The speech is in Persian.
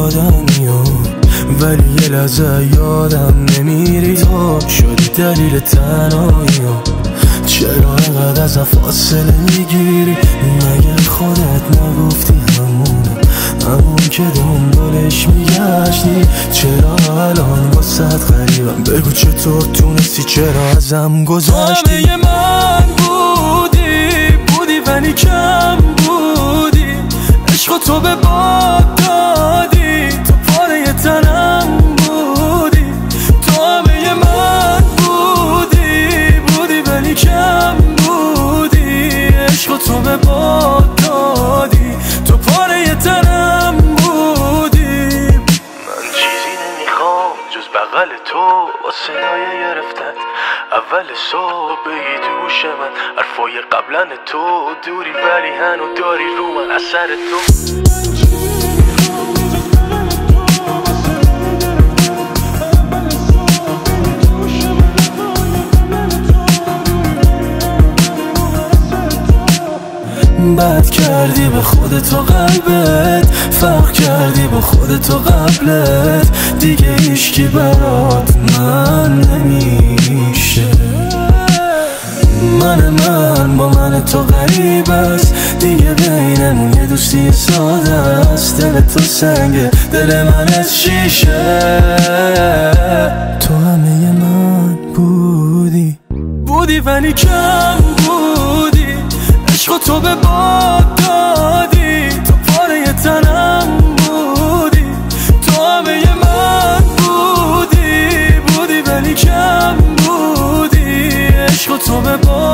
یادمی ولی یه لحظه یادم نمیری تو شدی دلیل تنهایی چرا اینقدر ازم فاصله میگیری مگه خودت نگفتی همون که دنبالش میگشتی چرا الان واسد غریبم بگو چطور تونستی چرا ازم گذشتی همه من بودی ولی کم بودی عشق تو به باد دادی تو پاره تنم بودی تو همه من بودی ولی کم بودی عشق تو به باد دادی تو پاره تنم بودی من چیزی نمیخوام جز بغل تو با صدای گرفتت اول صبح بگی تو گوش من حرفای قبلا تو دوری ولی هنو داری رو من اثر تو بد کردی به خودت و قلبت فرق کردی با خودت و قبلت دیگه هیچکی برات من نمیشه من با من تو غریب است دیگه بینمون یه دوستی ساده است دل تو سنگه دل من از شیشه تو همه من بودی ولی کم بودی عشق تو به باد دادی تو پاره تنم بودی تو همه من بودی ولی کم بودی عشق تو به باد